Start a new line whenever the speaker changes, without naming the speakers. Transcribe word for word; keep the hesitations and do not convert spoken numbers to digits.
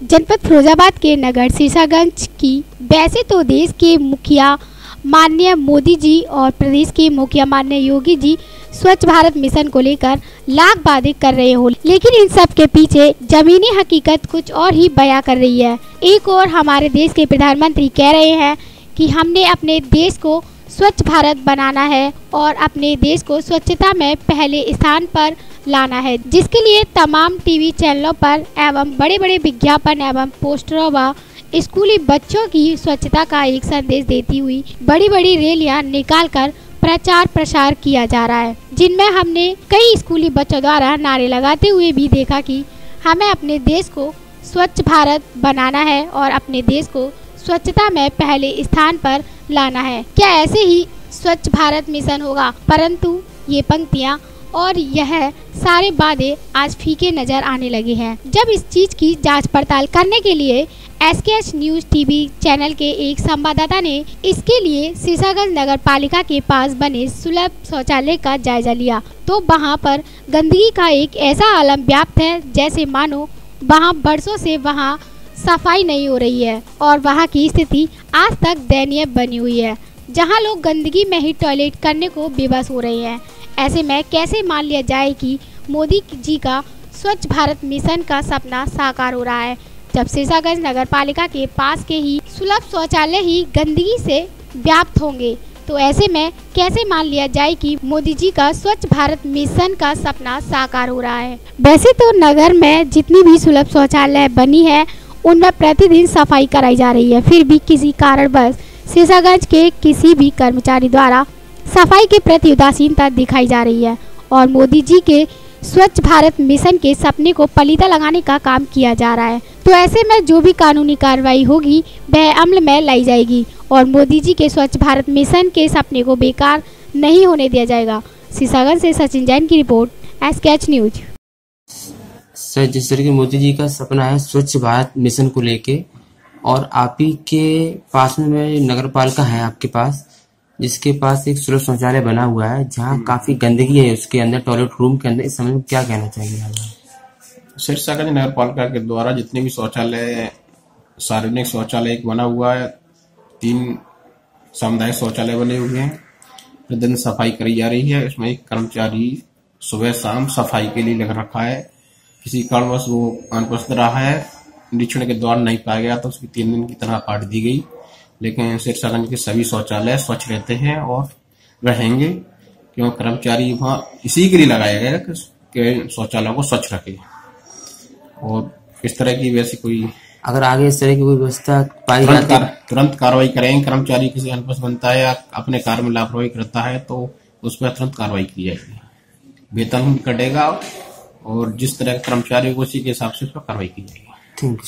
जनपद फिरोजाबाद के नगर शीशागंज की वैसे तो देश के मुखिया माननीय मोदी जी और प्रदेश के मुखिया माननीय योगी जी स्वच्छ भारत मिशन को लेकर लाख बातें कर रहे हो, लेकिन इन सब के पीछे जमीनी हकीकत कुछ और ही बयां कर रही है। एक और हमारे देश के प्रधानमंत्री कह रहे हैं कि हमने अपने देश को स्वच्छ भारत बनाना है और अपने देश को स्वच्छता में पहले स्थान पर लाना है, जिसके लिए तमाम टीवी चैनलों पर एवं बड़े बड़े विज्ञापन एवं पोस्टरों व स्कूली बच्चों की स्वच्छता का एक संदेश देती हुई बड़ी बड़ी रैलियां निकालकर प्रचार प्रसार किया जा रहा है, जिनमें हमने कई स्कूली बच्चों द्वारा नारे लगाते हुए भी देखा कि हमें अपने देश को स्वच्छ भारत बनाना है और अपने देश को स्वच्छता में पहले स्थान पर लाना है। क्या ऐसे ही स्वच्छ भारत मिशन होगा? परंतु ये पंक्तियां और यह सारे वादे आज फीके नजर आने लगे हैं। जब इस चीज की जांच पड़ताल करने के लिए S K H news TV channel के एक संवाददाता ने इसके लिए शीशागंज नगर पालिका के पास बने सुलभ शौचालय का जायजा लिया, तो वहां पर गंदगी का एक ऐसा आलम व्याप्त है जैसे मानो वहां बरसों से वहां सफाई नहीं हो रही है और वहां की स्थिति आज तक दयनीय बनी हुई है, जहां लोग गंदगी में ही टॉयलेट करने को बेबस हो रहे हैं। ऐसे में कैसे मान लिया जाए कि मोदी जी का स्वच्छ भारत मिशन का सपना साकार हो रहा है, जब शीशागंज नगर पालिका के पास के ही सुलभ शौचालय ही गंदगी से व्याप्त होंगे। तो ऐसे में कैसे मान लिया जाए कि मोदी जी का स्वच्छ भारत मिशन का सपना साकार हो रहा है। वैसे तो नगर में जितनी भी सुलभ शौचालय बनी है उनमें प्रतिदिन सफाई कराई जा रही है, फिर भी किसी कारणवश शीशागंज के किसी भी कर्मचारी द्वारा सफाई के प्रति उदासीनता दिखाई जा रही है और मोदी जी के स्वच्छ भारत मिशन के सपने को पलीता लगाने का काम किया जा रहा है। तो ऐसे में जो भी कानूनी कार्रवाई होगी वह अमल में लाई जाएगी और मोदी जी के स्वच्छ भारत मिशन के सपने को बेकार नहीं होने दिया जाएगा। शीशागंज से सचिन जैन की रिपोर्ट, S K H news.
Sir, जिस तरह की मोदी जी का सपना है स्वच्छ भारत मिशन को लेके, और आप ही के पास में नगर पालिका है आपके पास, जिसके पास एक सुलभ शौचालय बना हुआ है जहाँ काफी गंदगी है उसके अंदर, टॉयलेट रूम के अंदर। इस समय में क्या कहना चाहिए आप?
शीशागंज नगर पालिका के द्वारा जितने भी शौचालय, सार्वजनिक शौचालय एक बना हुआ है, तीन सामुदायिक शौचालय बने हुए हैं, प्रतिदिन सफाई करी जा रही है। उसमें एक कर्मचारी सुबह शाम सफाई के लिए लग रखा है, किसी कारणवश वो अनुपस्थित रहा है, निरीक्षण के दौरान नहीं पाया गया तो उसकी तीन दिन की तरह काट दी गई। लेकिन शीशागंज के सभी शौचालय स्वच्छ रहते हैं और रहेंगे, क्यों कर्मचारी वहां इसी के लिए लगाया गया कि शौचालय को स्वच्छ रखे। और इस तरह की वैसी कोई
अगर आगे इस तरह की कोई व्यवस्था पाई जाती है
तुरंत कार्रवाई करेंगे। कर्मचारी किसी अनुपस्थित बनता है या अपने कार्य में लापरवाही करता है तो उस पर तुरंत कार्रवाई की जाएगी, वेतन कटेगा और जिस तरह के कर्मचारी को उसी के हिसाब से उस पर कार्रवाई की जाएगी।
ठीक।